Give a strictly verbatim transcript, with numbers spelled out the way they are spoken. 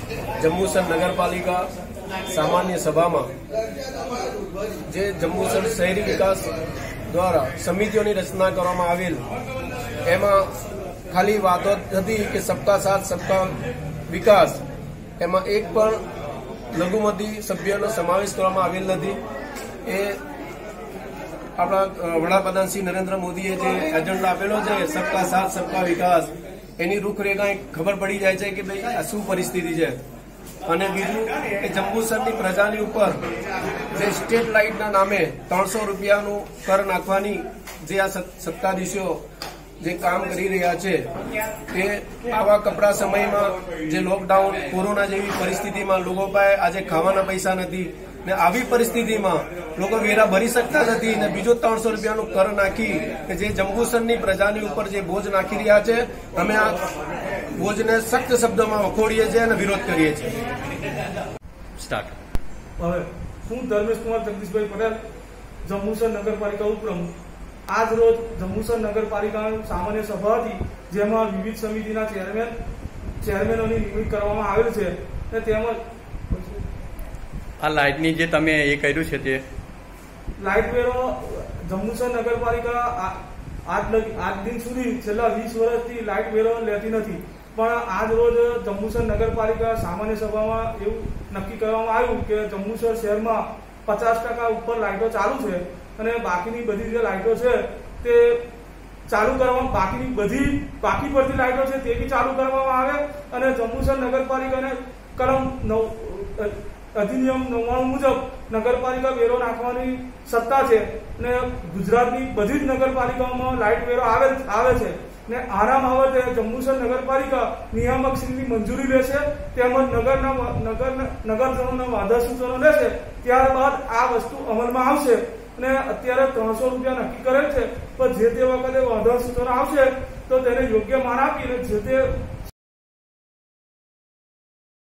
જંબુસર નગરપાલિકા સામાન્ય સભામાં જે જંબુસર શહેરી વિકાસ દ્વારા સમિતિઓની રચના કરવામાં આવેલ, એમાં ખાલી વાતો હતી કે સબકા સાથ સબકા વિકાસ, એમાં એક પણ લઘુમતી સભ્યનો સમાવેશ કરવામાં આવેલ નથી. એ આપણા વડાપ્રધાન શ્રી નરેન્દ્ર મોદીએ જે એજન્ડા આપેલો છે સબકા સાથ સબકા વિકાસ, એની રૂપરેખા ખબર પડી જાય છે કે ભાઈ આ શું પરિસ્થિતિ છે. અને બીજું કે જંબુસરની પ્રજાની ઉપર જે સ્ટ્રીટ લાઇટના નામે ત્રણસો રૂપિયાનું કર નાખવાની જે આ સત્તાધીશો જે કામ કરી રહ્યા છે, તે આવા કપરા સમયમાં જે લોકડાઉન કોરોના જેવી પરિસ્થિતિમાં લોકો પાસે આજે ખાવાના પૈસા નથી ને આવી પરિસ્થિતિમાં લોકો વેરા ભરી શકતા નથી ને બીજો ત્રણસો રૂપિયાનું કર નાખી કે જે જંબુસરની પ્રજાની ઉપર જે બોજ નાખી રહ્યા છે, અમે આ બોજને સખ્ત શબ્દોમાં વખોડીએ છીએ અને વિરોધ કરીએ છીએ. સ્ટાર્ટ. હવે હું ધર્મેશ કુમાર જગદીશભાઈ પટેલ, જંબુસર નગરપાલિકા ઉપપ્રમુખ. આજ રોજ જંબુસર નગરપાલિકાની સામાન્ય સભા હતી, જેમાં વિવિધ સમિતિના ચેરમેન ચેરમેનોની નિમણૂક કરવામાં આવેલ છે અને તેમજ આ લાઇટની જે તમે એ કર્યું છે તે લાઇટ વેરો જંબુસર નગરપાલિકા આજ આજ દિન સુધી છેલ્લા વીસ વર્ષથી લાઇટ વેરો લેતી નથી, પણ આજ રોજ જંબુસર નગરપાલિકા સામાન્ય સભામાં એવું નક્કી કરવામાં આવ્યું કે જંબુસર શહેરમાં પચાસ ટકા ઉપર લાઇટો ચાલુ છે અને બાકીની બધી જે લાઇટો છે તે ચાલુ કરવામાં બાકીની બધી બાકી પડતી લાઇટો છે તે બી ચાલુ કરવામાં આવે અને જંબુસર નગરપાલિકાને કલમ નવ અધિનિયમ નવ્વાણું મુજબ નગરપાલિકા વેરો નાખવાની સત્તા છે અને ગુજરાતની બધી જ નગરપાલિકાઓમાં લાઇટ વેરો આવે આવે છે ને આના બાબતે જંબુસર નગરપાલિકા નિયામક શ્રીની મંજૂરી લેશે તેમજ નગરના નગર નગરજનોના વાંધા સૂચનો લેશે. ત્યારબાદ આ વસ્તુ અમલમાં આવશે અને અત્યારે ત્રણસો રૂપિયા નક્કી કરેલ છે, પણ જે તે વખતે વાંધા સૂચનો આવશે તો તેને યોગ્ય માન આપીને જે તે